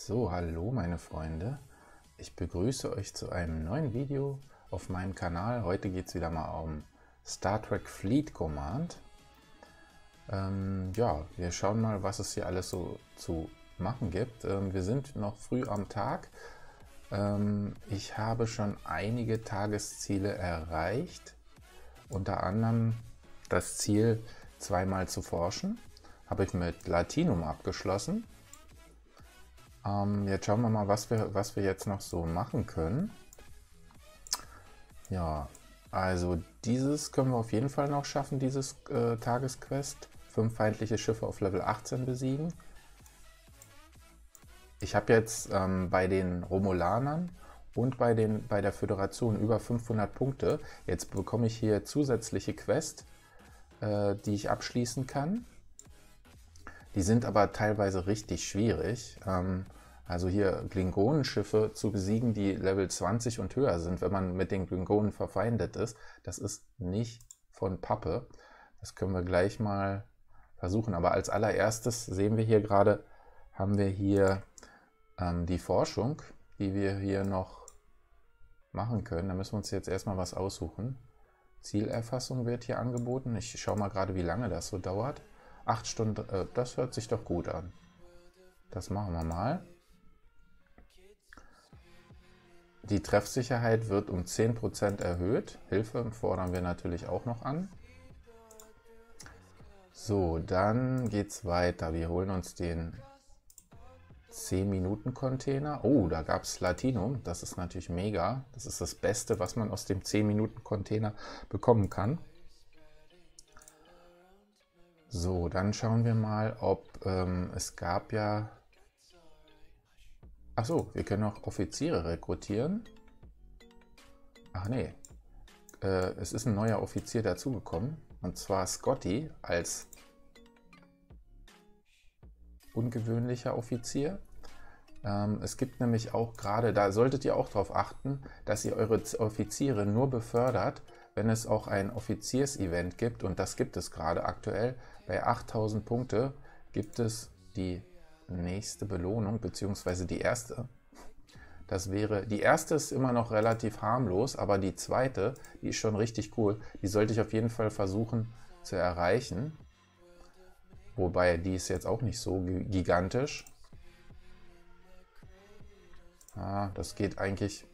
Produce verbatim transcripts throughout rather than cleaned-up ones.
So, hallo meine Freunde. Ich begrüße euch zu einem neuen Video auf meinem Kanal. Heute geht es wieder mal um Star Trek Fleet Command. Ähm, ja, wir schauen mal, was es hier alles so zu machen gibt. Ähm, wir sind noch früh am Tag. Ähm, ich habe schon einige Tagesziele erreicht. Unter anderem das Ziel, zweimal zu forschen. Habe ich mit Latinum abgeschlossen. Ähm, jetzt schauen wir mal, was wir, was wir jetzt noch so machen können. Ja, also dieses können wir auf jeden Fall noch schaffen, dieses äh, Tagesquest. Fünf feindliche Schiffe auf Level achtzehn besiegen. Ich habe jetzt ähm, bei den Romulanern und bei, den, bei der Föderation über fünfhundert Punkte. Jetzt bekomme ich hier zusätzliche Quests, äh, die ich abschließen kann. Die sind aber teilweise richtig schwierig. Ähm, also hier Klingonenschiffe zu besiegen, die Level zwanzig und höher sind, wenn man mit den Klingonen verfeindet ist, das ist nicht von Pappe. Das können wir gleich mal versuchen. Aber als allererstes sehen wir hier gerade, haben wir hier ähm, die Forschung, die wir hier noch machen können. Da müssen wir uns jetzt erstmal was aussuchen. Zielerfassung wird hier angeboten. Ich schaue mal gerade, wie lange das so dauert. acht Stunden, äh, das hört sich doch gut an. Das machen wir mal. Die Treffsicherheit wird um zehn Prozent erhöht. Hilfe fordern wir natürlich auch noch an. So, dann geht es weiter. Wir holen uns den zehn Minuten Container. Oh, da gab es Latinum. Das ist natürlich mega. Das ist das Beste, was man aus dem zehn Minuten Container bekommen kann. So, dann schauen wir mal, ob ähm, es gab ja... Achso, wir können auch Offiziere rekrutieren. Ach nee, äh, es ist ein neuer Offizier dazugekommen. Und zwar Scotty als ungewöhnlicher Offizier. Ähm, es gibt nämlich auch gerade, da solltet ihr auch darauf achten, dass ihr eure Offiziere nur befördert, wenn es auch ein Offiziers-Event gibt. Und das gibt es gerade aktuell. Bei achttausend Punkte gibt es die nächste Belohnung, beziehungsweise die erste. Das wäre, die erste ist immer noch relativ harmlos, aber die zweite, die ist schon richtig cool. Die sollte ich auf jeden Fall versuchen zu erreichen. Wobei, die ist jetzt auch nicht so gigantisch. Ah, das geht eigentlich...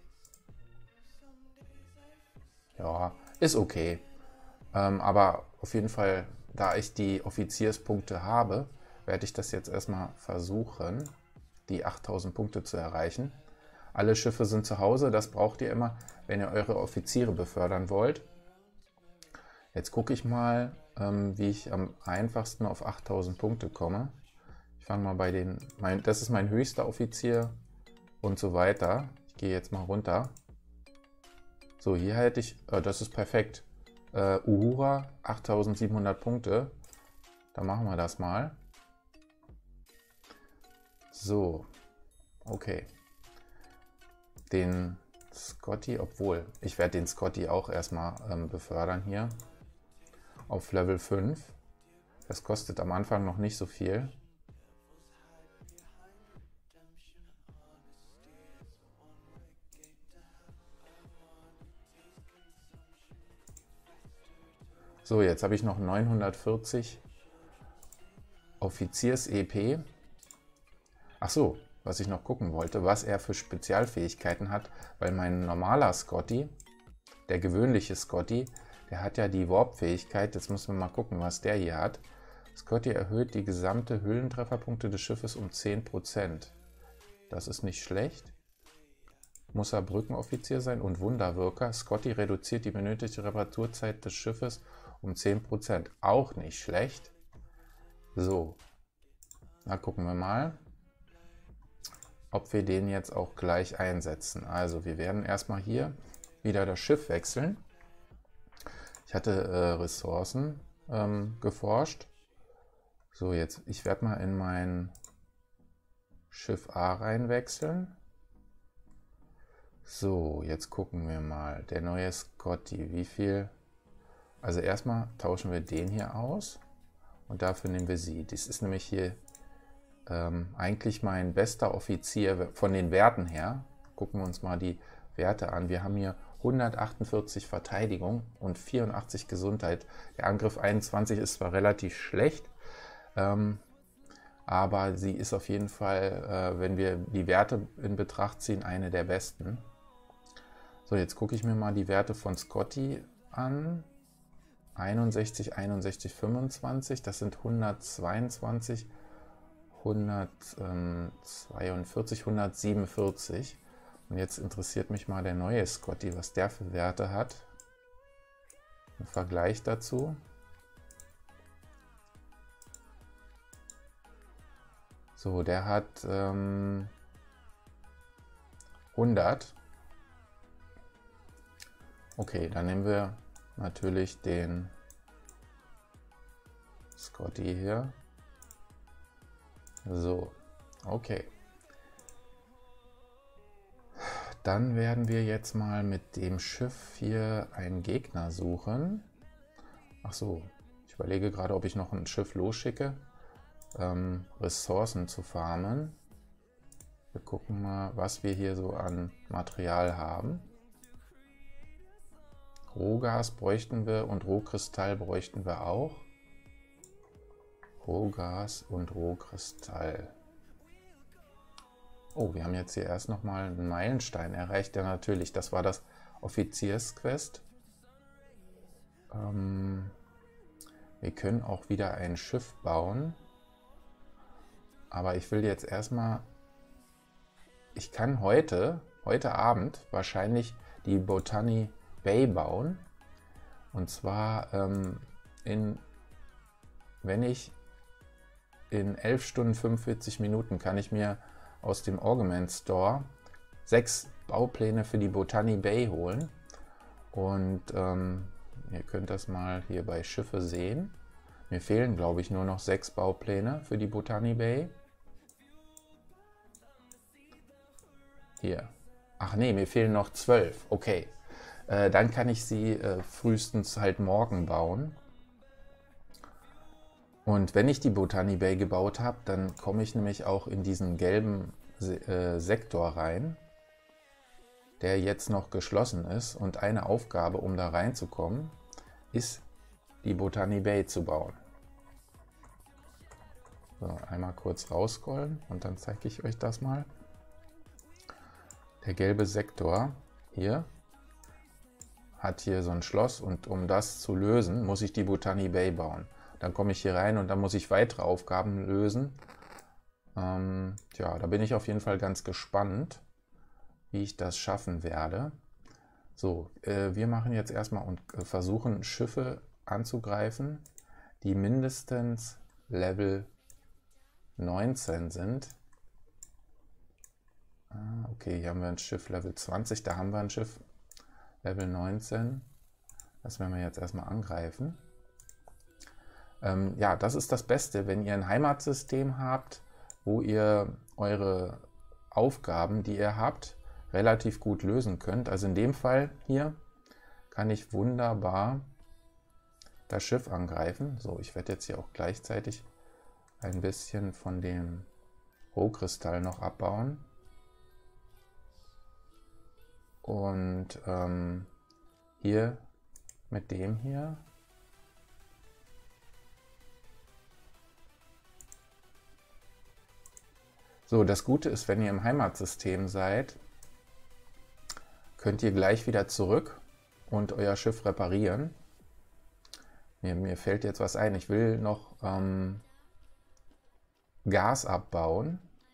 Ja, ist okay. Ähm, aber auf jeden Fall, da ich die Offizierspunkte habe, werde ich das jetzt erstmal versuchen, die achttausend Punkte zu erreichen. Alle Schiffe sind zu Hause, das braucht ihr immer, wenn ihr eure Offiziere befördern wollt. Jetzt gucke ich mal, ähm, wie ich am einfachsten auf achttausend Punkte komme. Ich fange mal bei den, mein, das ist mein höchster Offizier und so weiter. Ich gehe jetzt mal runter. So, hier hätte ich, äh, das ist perfekt. Äh, Uhura, achttausendsiebenhundert Punkte. Dann machen wir das mal. So, okay. Den Scotty, obwohl, ich werde den Scotty auch erstmal ähm, befördern hier auf Level fünf. Das kostet am Anfang noch nicht so viel. So, jetzt habe ich noch neunhundertvierzig Offiziers-E P. Ach so, was ich noch gucken wollte, was er für Spezialfähigkeiten hat, weil mein normaler Scotty, der gewöhnliche Scotty, der hat ja die Warp-Fähigkeit. Jetzt müssen wir mal gucken, was der hier hat. Scotty erhöht die gesamte Hüllentrefferpunkte des Schiffes um zehn Prozent. Das ist nicht schlecht. Muss er Brückenoffizier sein und Wunderwirker. Scotty reduziert die benötigte Reparaturzeit des Schiffes um zehn Prozent. Auch nicht schlecht. So, na gucken wir mal, ob wir den jetzt auch gleich einsetzen. Also wir werden erstmal hier wieder das Schiff wechseln. Ich hatte äh, Ressourcen ähm, geforscht. So, jetzt, ich werde mal in mein Schiff A reinwechseln. So, jetzt gucken wir mal. Der neue Scotty, wie viel... Also erstmal tauschen wir den hier aus und dafür nehmen wir sie. Das ist nämlich hier ähm, eigentlich mein bester Offizier von den Werten her. Gucken wir uns mal die Werte an. Wir haben hier hundertachtundvierzig Verteidigung und vierundachtzig Gesundheit. Der Angriff einundzwanzig ist zwar relativ schlecht, ähm, aber sie ist auf jeden Fall, äh, wenn wir die Werte in Betracht ziehen, eine der besten. So, jetzt gucke ich mir mal die Werte von Scotty an. einundsechzig, einundsechzig, fünfundzwanzig, das sind hundertzweiundzwanzig, hundertzweiundvierzig, hundertsiebenundvierzig. Und jetzt interessiert mich mal der neue Scotty, was der für Werte hat. Ein Vergleich dazu. So, der hat ähm, hundert. Okay, dann nehmen wir natürlich den Scotty hier. So, okay. Dann werden wir jetzt mal mit dem Schiff hier einen Gegner suchen. Ach so, ich überlege gerade, ob ich noch ein Schiff losschicke, ähm, Ressourcen zu farmen. Wir gucken mal, was wir hier so an Material haben. Rohgas bräuchten wir und Rohkristall bräuchten wir auch. Rohgas und Rohkristall. Oh, wir haben jetzt hier erst nochmal einen Meilenstein erreicht. Ja, natürlich, das war das Offiziersquest. Ähm, wir können auch wieder ein Schiff bauen. Aber ich will jetzt erstmal... Ich kann heute, heute Abend wahrscheinlich die Botany Bay bauen. Und zwar, ähm, in, wenn ich in elf Stunden fünfundvierzig Minuten kann ich mir aus dem Augment Store sechs Baupläne für die Botany Bay holen. Und ähm, ihr könnt das mal hier bei Schiffe sehen. Mir fehlen, glaube ich, nur noch sechs Baupläne für die Botany Bay. Hier. Ach nee, mir fehlen noch zwölf. Okay. Äh, dann kann ich sie äh, frühestens halt morgen bauen. Und wenn ich die Botany Bay gebaut habe, dann komme ich nämlich auch in diesen gelben Se äh, Sektor rein, der jetzt noch geschlossen ist. Und eine Aufgabe, um da reinzukommen, ist, die Botany Bay zu bauen. So, einmal kurz rausscrollen und dann zeige ich euch das mal. Der gelbe Sektor hier hat hier so ein Schloss und um das zu lösen, muss ich die Botany Bay bauen. Dann komme ich hier rein und dann muss ich weitere Aufgaben lösen. Ähm, tja, da bin ich auf jeden Fall ganz gespannt, wie ich das schaffen werde. So, äh, wir machen jetzt erstmal und äh, versuchen Schiffe anzugreifen, die mindestens Level neunzehn sind. Ah, okay, hier haben wir ein Schiff Level zwanzig, da haben wir ein Schiff Level neunzehn. Das werden wir jetzt erstmal angreifen. Ähm, ja, das ist das Beste, wenn ihr ein Heimatsystem habt, wo ihr eure Aufgaben, die ihr habt, relativ gut lösen könnt. Also in dem Fall hier kann ich wunderbar das Schiff angreifen. So, ich werde jetzt hier auch gleichzeitig ein bisschen von dem Rohkristall noch abbauen. Und ähm, hier mit dem hier so, das Gute ist, wenn ihr im Heimatsystem seid, könnt ihr gleich wieder zurück und euer Schiff reparieren. Mir, mir fällt jetzt was ein. Ich will noch ähm, Gas abbauen.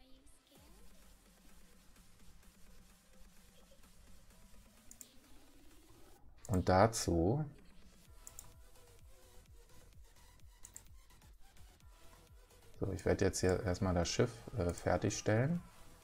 Und dazu so, ich werde jetzt hier erstmal das Schiff äh, fertigstellen,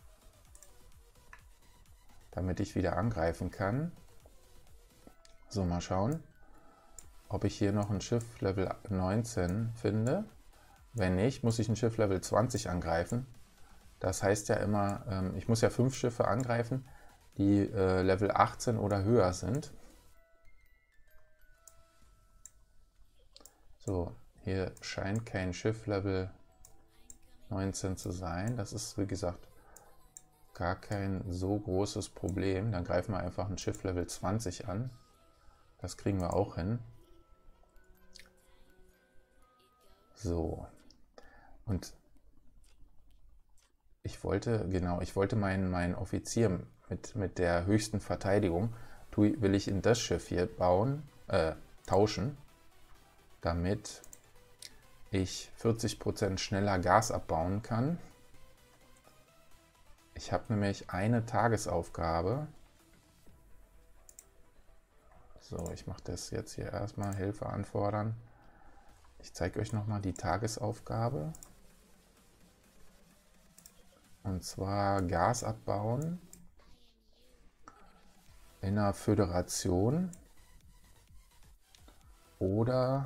damit ich wieder angreifen kann. So, mal schauen, ob ich hier noch ein Schiff Level neunzehn finde. Wenn nicht, muss ich ein Schiff Level zwanzig angreifen. Das heißt ja immer, ähm, ich muss ja fünf Schiffe angreifen, die äh, Level achtzehn oder höher sind. So, hier scheint kein Schiff Level neunzehn zu sein. Das ist, wie gesagt, gar kein so großes Problem. Dann greifen wir einfach ein Schiff Level zwanzig an. Das kriegen wir auch hin. So. Und ich wollte, genau, ich wollte meinen, meinen Offizier mit, mit der höchsten Verteidigung, will ich in das Schiff hier bauen, äh, tauschen, damit ich vierzig Prozent schneller Gas abbauen kann. Ich habe nämlich eine Tagesaufgabe. So, ich mache das jetzt hier erstmal, Hilfe anfordern. Ich zeige euch nochmal die Tagesaufgabe. Und zwar Gas abbauen in einer Föderation oder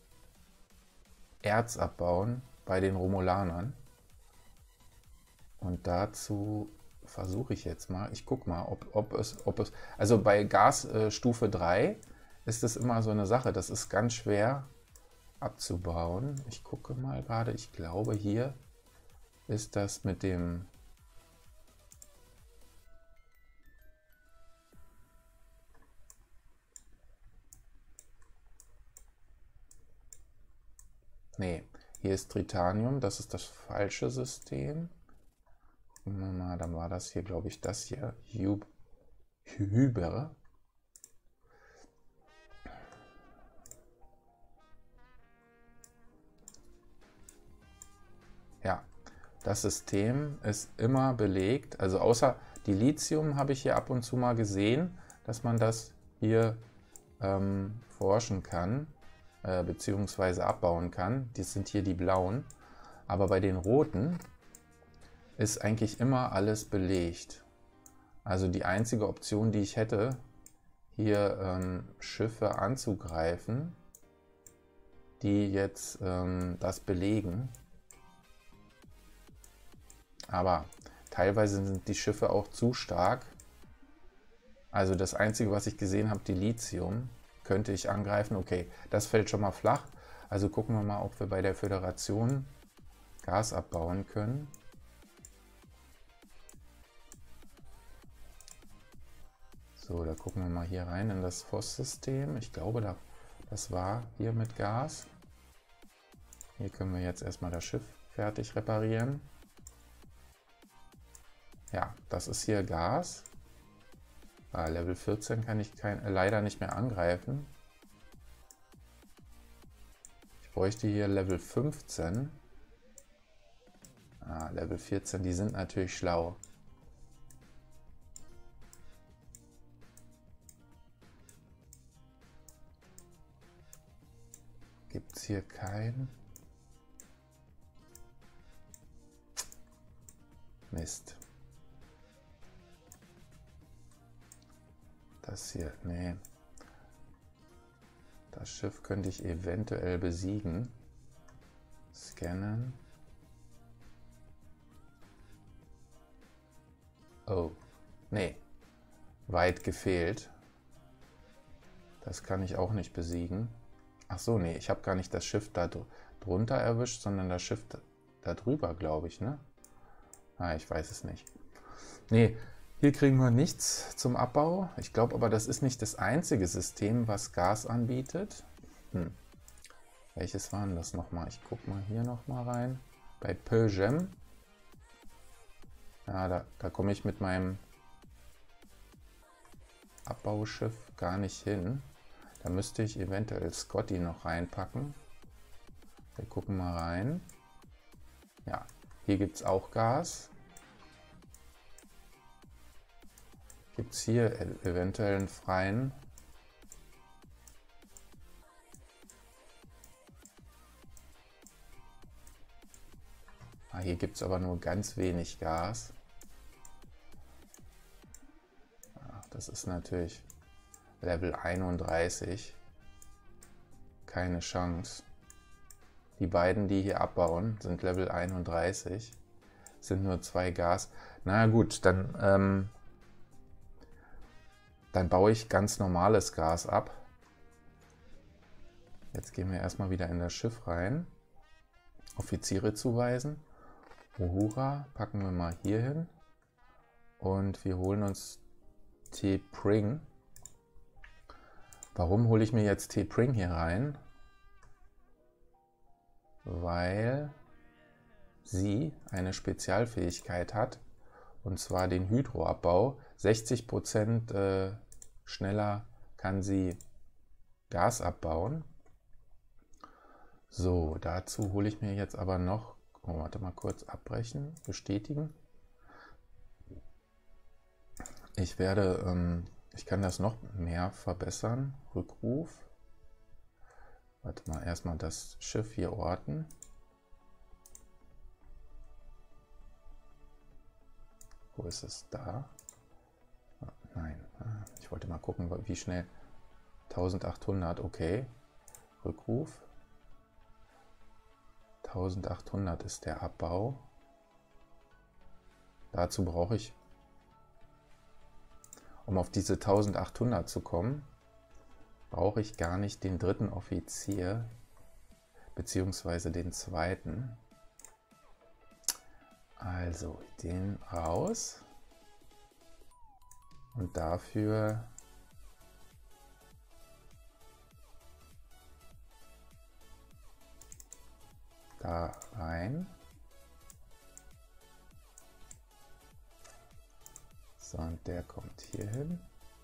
Erz abbauen bei den Romulanern. Und dazu versuche ich jetzt mal, ich gucke mal, ob, ob, es, ob es, also bei Gasstufe äh, drei ist es immer so eine Sache, das ist ganz schwer abzubauen. Ich gucke mal gerade, ich glaube hier ist das mit dem Nee, hier ist Tritanium, das ist das falsche System. Gucken wir mal, dann war das hier, glaube ich, das hier. Hyber. Ja, das System ist immer belegt. Also außer Dilithium habe ich hier ab und zu mal gesehen, dass man das hier ähm, forschen kann. Beziehungsweise abbauen kann. Die sind hier die blauen. Aber bei den roten ist eigentlich immer alles belegt. Also die einzige Option, die ich hätte, hier ähm, Schiffe anzugreifen, die jetzt ähm, das belegen. Aber teilweise sind die Schiffe auch zu stark. Also das Einzige, was ich gesehen habe, Dilithium, könnte ich angreifen. Okay, das fällt schon mal flach. Also gucken wir mal, ob wir bei der Föderation Gas abbauen können. So, da gucken wir mal hier rein in das Voss-System. Ich glaube, da, das war hier mit Gas. Hier können wir jetzt erstmal das Schiff fertig reparieren. Ja, das ist hier Gas. Ah, Level vierzehn kann ich kein, äh, leider nicht mehr angreifen. Ich bräuchte hier Level fünfzehn. Ah, Level vierzehn, die sind natürlich schlau. Gibt es hier kein... Mist. Das hier, nee. Das Schiff könnte ich eventuell besiegen. Scannen. Oh, nee. Weit gefehlt. Das kann ich auch nicht besiegen. Ach so, nee, ich habe gar nicht das Schiff da drunter erwischt, sondern das Schiff da drüber, glaube ich, ne? Ah, ich weiß es nicht. Nee, hier kriegen wir nichts zum Abbau. Ich glaube aber, das ist nicht das einzige System, was Gas anbietet. Hm. Welches waren das nochmal? Ich gucke mal hier nochmal rein. Bei Peugeot. Ja, da, da komme ich mit meinem Abbauschiff gar nicht hin. Da müsste ich eventuell Scotty noch reinpacken. Wir gucken mal rein. Ja, hier gibt es auch Gas. Gibt es hier eventuell einen freien? Ah, hier gibt es aber nur ganz wenig Gas. Ach, das ist natürlich Level einunddreißig. Keine Chance. Die beiden, die hier abbauen, sind Level einunddreißig. Sind nur zwei Gas. Na gut, dann... Ähm, Dann baue ich ganz normales Gas ab. Jetzt gehen wir erstmal wieder in das Schiff rein. Offiziere zuweisen. Uhura packen wir mal hier hin. Und wir holen uns T'Pring. Warum hole ich mir jetzt T'Pring hier rein? Weil sie eine Spezialfähigkeit hat, und zwar den Hydroabbau. sechzig Prozent äh, schneller kann sie Gas abbauen. So, dazu hole ich mir jetzt aber noch, oh, warte mal kurz, abbrechen, bestätigen. Ich werde, ähm, ich kann das noch mehr verbessern. Rückruf. Warte mal, erstmal das Schiff hier orten. Wo ist es? Da? Ah, nein, ich wollte mal gucken, wie schnell. eintausendachthundert, okay. Rückruf. eintausendachthundert ist der Abbau. Dazu brauche ich, um auf diese eintausendachthundert zu kommen, brauche ich gar nicht den dritten Offizier, beziehungsweise den zweiten. Also den raus. Und dafür da rein. So, und der kommt hier hin.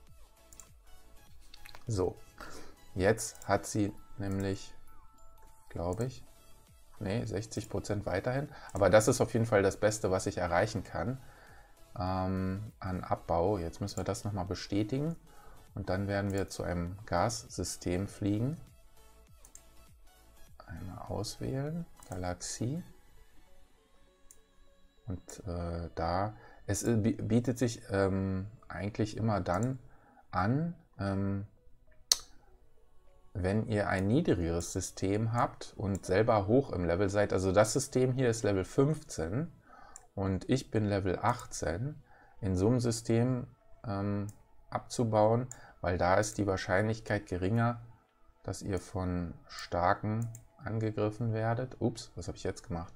So, jetzt hat sie nämlich, glaube ich, nee, sechzig Prozent weiterhin. Aber das ist auf jeden Fall das Beste, was ich erreichen kann ähm, an Abbau. Jetzt müssen wir das nochmal bestätigen. Und dann werden wir zu einem Gassystem fliegen. Einmal auswählen, Galaxie. Und äh, da, es bietet sich ähm, eigentlich immer dann an, ähm, wenn ihr ein niedrigeres System habt und selber hoch im Level seid. Also das System hier ist Level fünfzehn und ich bin Level achtzehn. In so einem System ähm, abzubauen, weil da ist die Wahrscheinlichkeit geringer, dass ihr von Starken angegriffen werdet. Ups, was habe ich jetzt gemacht?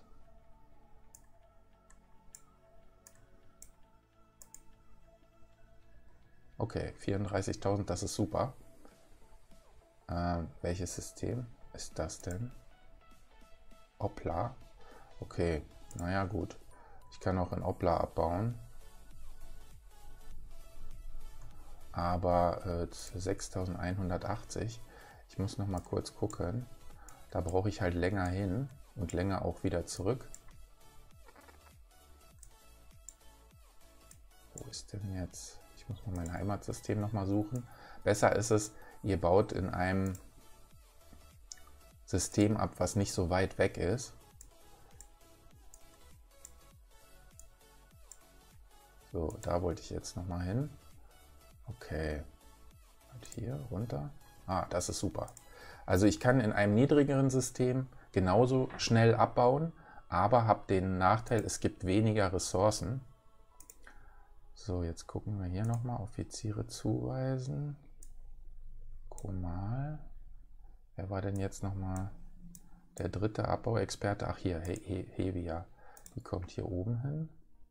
Okay, vierunddreißigtausend, das ist super. Äh, welches System ist das denn? Opla. Okay, naja gut. Ich kann auch in Opla abbauen. Aber äh, sechstausendeinhundertachtzig. Ich muss noch mal kurz gucken. Da brauche ich halt länger hin und länger auch wieder zurück. Wo ist denn jetzt? Ich muss mal mein Heimatsystem noch mal suchen. Besser ist es, ihr baut in einem System ab, was nicht so weit weg ist. So, da wollte ich jetzt noch mal hin. Okay. Und hier runter. Ah, das ist super. Also ich kann in einem niedrigeren System genauso schnell abbauen, aber habe den Nachteil, es gibt weniger Ressourcen. So, jetzt gucken wir hier nochmal. Offiziere zuweisen. Komal. Wer war denn jetzt nochmal der dritte Abbauexperte? Ach hier, He He Hevia. Die kommt hier oben hin.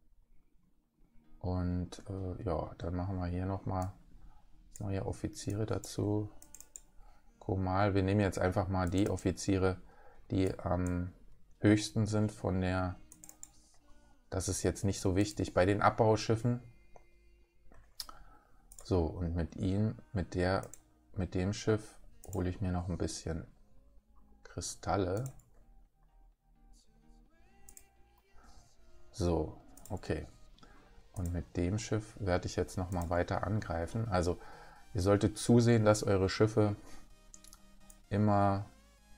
Und äh, ja, dann machen wir hier nochmal neue Offiziere dazu. Komal. Wir nehmen jetzt einfach mal die Offiziere, die am höchsten sind von der... Das ist jetzt nicht so wichtig. Bei den Abbauschiffen. So, und mit ihm, mit der, mit dem Schiff hole ich mir noch ein bisschen Kristalle. So, okay. Und mit dem Schiff werde ich jetzt noch mal weiter angreifen. Also ihr solltet zusehen, dass eure Schiffe immer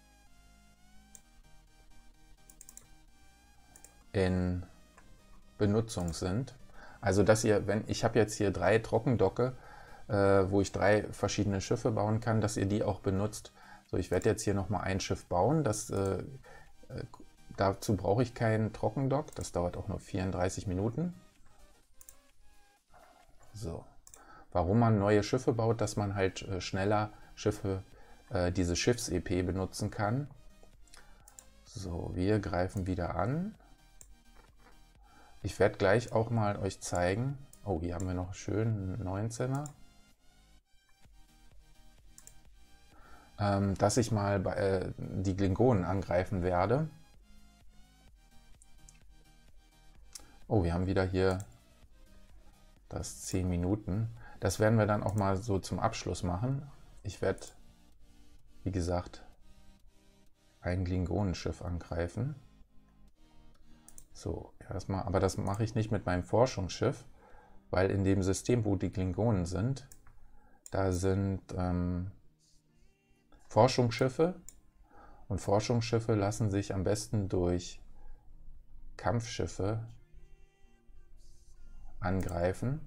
in Benutzung sind. Also dass ihr, wenn ich habe jetzt hier drei Trockendocke, äh, wo ich drei verschiedene Schiffe bauen kann, dass ihr die auch benutzt. So, ich werde jetzt hier noch mal ein Schiff bauen. Das, äh, äh, dazu brauche ich keinen Trockendock. Das dauert auch nur vierunddreißig Minuten. So, warum man neue Schiffe baut, dass man halt äh, schneller Schiffe, äh, diese Schiffs-E P benutzen kann. So, wir greifen wieder an. Ich werde gleich auch mal euch zeigen. Oh, hier haben wir noch schön einen neunzehner. Ähm, dass ich mal bei, äh, die Klingonen angreifen werde. Oh, wir haben wieder hier das zehn Minuten. Das werden wir dann auch mal so zum Abschluss machen. Ich werde, wie gesagt, ein Klingonenschiff angreifen. So, erstmal, aber das mache ich nicht mit meinem Forschungsschiff, weil in dem System, wo die Klingonen sind, da sind ähm, Forschungsschiffe, und Forschungsschiffe lassen sich am besten durch Kampfschiffe angreifen.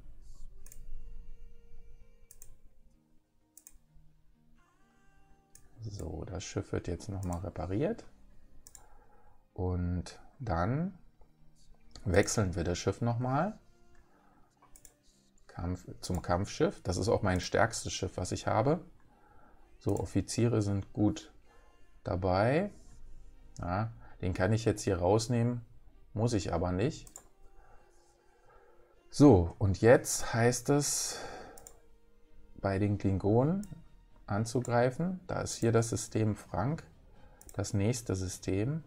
So, das Schiff wird jetzt nochmal repariert und dann wechseln wir das Schiff nochmal Kampf, zum Kampfschiff. Das ist auch mein stärkstes Schiff, was ich habe. So, Offiziere sind gut dabei. Ja, den kann ich jetzt hier rausnehmen, muss ich aber nicht. So, und jetzt heißt es, bei den Klingonen anzugreifen. Da ist hier das System Frank, das nächste System.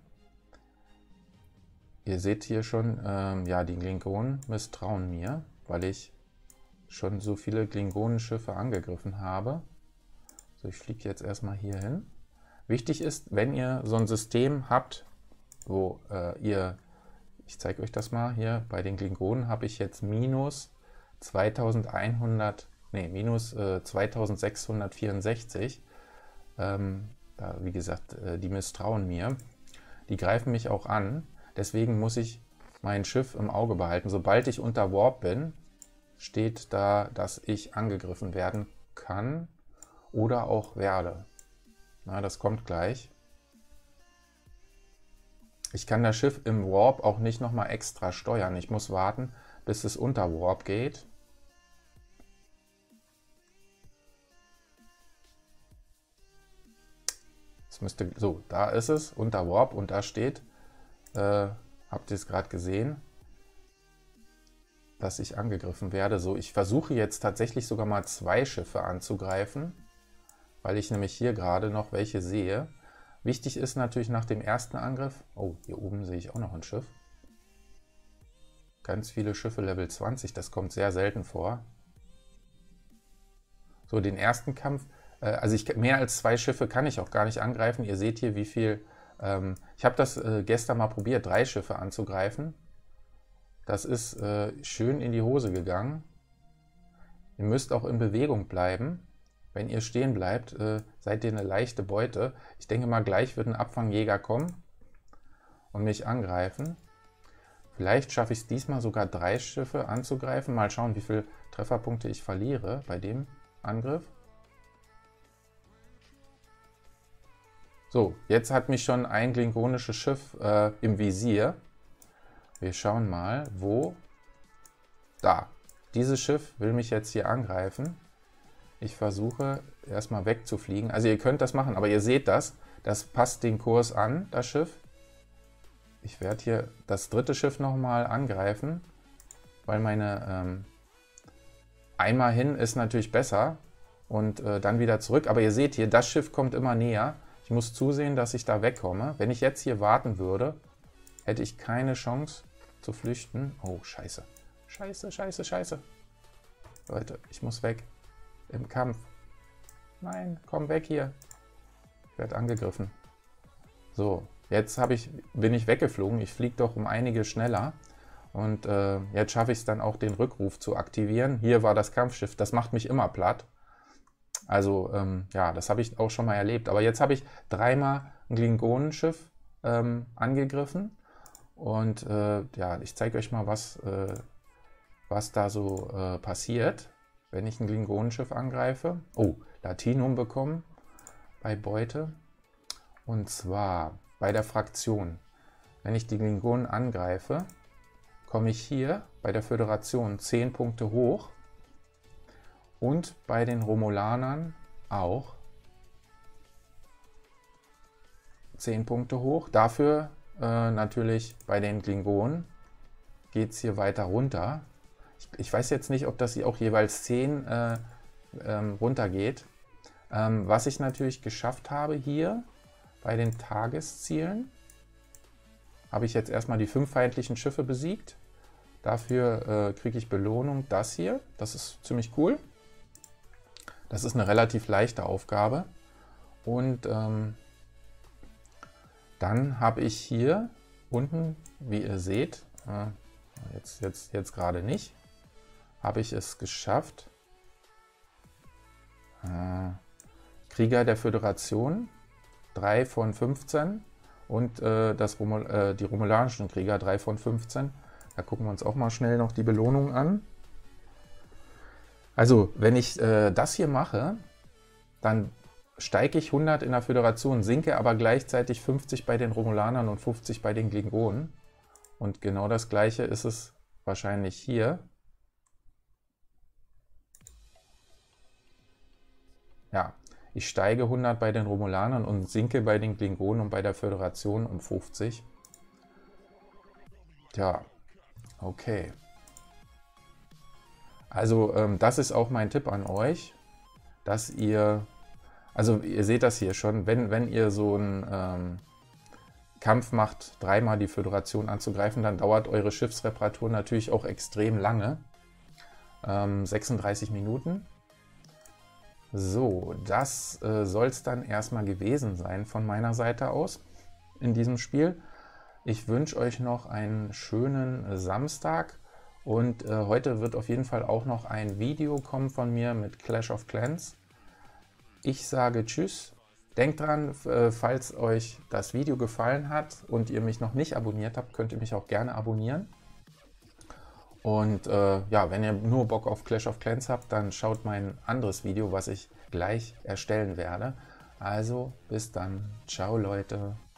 Ihr seht hier schon, ähm, ja, die Klingonen misstrauen mir, weil ich schon so viele Klingonenschiffe angegriffen habe. So, ich fliege jetzt erstmal hier hin. Wichtig ist, wenn ihr so ein System habt, wo äh, ihr, ich zeige euch das mal hier, bei den Klingonen habe ich jetzt minus zweitausendeinhundert, nee, minus äh, zweitausendsechshundertvierundsechzig. Ähm, da, wie gesagt, äh, die misstrauen mir. Die greifen mich auch an. Deswegen muss ich mein Schiff im Auge behalten. Sobald ich unter Warp bin, steht da, dass ich angegriffen werden kann oder auch werde. Na, das kommt gleich. Ich kann das Schiff im Warp auch nicht nochmal extra steuern. Ich muss warten, bis es unter Warp geht. Es müsste, so, da ist es, unter Warp, und da steht, äh, habt ihr es gerade gesehen, dass ich angegriffen werde. So, ich versuche jetzt tatsächlich sogar mal zwei Schiffe anzugreifen, weil ich nämlich hier gerade noch welche sehe. Wichtig ist natürlich nach dem ersten Angriff, oh, hier oben sehe ich auch noch ein Schiff. Ganz viele Schiffe Level zwanzig, das kommt sehr selten vor. So, den ersten Kampf, äh, also ich, mehr als zwei Schiffe kann ich auch gar nicht angreifen. Ihr seht hier, wie viel, ähm, ich habe das äh, gestern mal probiert, drei Schiffe anzugreifen. Das ist äh, schön in die Hose gegangen. Ihr müsst auch in Bewegung bleiben. Wenn ihr stehen bleibt, äh, seid ihr eine leichte Beute. Ich denke mal, gleich wird ein Abfangjäger kommen und mich angreifen. Vielleicht schaffe ich es diesmal sogar drei Schiffe anzugreifen. Mal schauen, wie viele Trefferpunkte ich verliere bei dem Angriff. So, jetzt hat mich schon ein klingonisches Schiff äh, im Visier. Wir schauen mal, wo. Da. Dieses Schiff will mich jetzt hier angreifen. Ich versuche erstmal wegzufliegen. Also ihr könnt das machen, aber ihr seht das. Das passt den Kurs an, das Schiff. Ich werde hier das dritte Schiff nochmal angreifen, weil meine ähm, einmal hin ist natürlich besser und äh, dann wieder zurück. Aber ihr seht hier, das Schiff kommt immer näher. Ich muss zusehen, dass ich da wegkomme. Wenn ich jetzt hier warten würde, hätte ich keine Chance zu flüchten. Oh, scheiße. Scheiße, scheiße, scheiße. Leute, ich muss weg. Im Kampf. Nein, komm weg hier. Ich werde angegriffen. So, jetzt hab ich, bin ich weggeflogen. Ich fliege doch um einige schneller. Und äh, jetzt schaffe ich es dann auch, den Rückruf zu aktivieren. Hier war das Kampfschiff. Das macht mich immer platt. Also, ähm, ja, das habe ich auch schon mal erlebt. Aber jetzt habe ich dreimal ein Klingonenschiff ähm, angegriffen. Und äh, ja, ich zeige euch mal, was, äh, was da so äh, passiert, wenn ich ein Klingonenschiff angreife. Oh, Latinum bekommen bei Beute. Und zwar bei der Fraktion. Wenn ich die Klingonen angreife, komme ich hier bei der Föderation zehn Punkte hoch. Und bei den Romulanern auch zehn Punkte hoch. Dafür äh, natürlich bei den Klingonen geht es hier weiter runter. Ich, ich weiß jetzt nicht, ob das hier auch jeweils zehn äh, ähm, runter geht. Ähm, was ich natürlich geschafft habe hier bei den Tageszielen, habe ich jetzt erstmal die fünf feindlichen Schiffe besiegt. Dafür äh, kriege ich Belohnung das hier. Das ist ziemlich cool. Das ist eine relativ leichte Aufgabe. Und ähm, dann habe ich hier unten, wie ihr seht, äh, jetzt, jetzt, jetzt gerade nicht, habe ich es geschafft, äh, Krieger der Föderation, drei von fünfzehn und äh, das Romul äh, die romulanischen Krieger, drei von fünfzehn. Da gucken wir uns auch mal schnell noch die Belohnung an. Also, wenn ich äh, das hier mache, dann steige ich hundert in der Föderation, sinke aber gleichzeitig fünfzig bei den Romulanern und fünfzig bei den Klingonen. Und genau das gleiche ist es wahrscheinlich hier. Ja, ich steige hundert bei den Romulanern und sinke bei den Klingonen und bei der Föderation um fünfzig. Tja, okay. Also ähm, das ist auch mein Tipp an euch, dass ihr, also ihr seht das hier schon, wenn, wenn ihr so einen ähm, Kampf macht, dreimal die Föderation anzugreifen, dann dauert eure Schiffsreparatur natürlich auch extrem lange. Ähm, sechsunddreißig Minuten. So, das äh, soll es dann erstmal gewesen sein von meiner Seite aus in diesem Spiel. Ich wünsche euch noch einen schönen Samstag. Und äh, heute wird auf jeden Fall auch noch ein Video kommen von mir mit Clash of Clans. Ich sage Tschüss. Denkt dran, äh, falls euch das Video gefallen hat und ihr mich noch nicht abonniert habt, könnt ihr mich auch gerne abonnieren. Und äh, ja, wenn ihr nur Bock auf Clash of Clans habt, dann schaut mein anderes Video, was ich gleich erstellen werde. Also bis dann. Ciao Leute.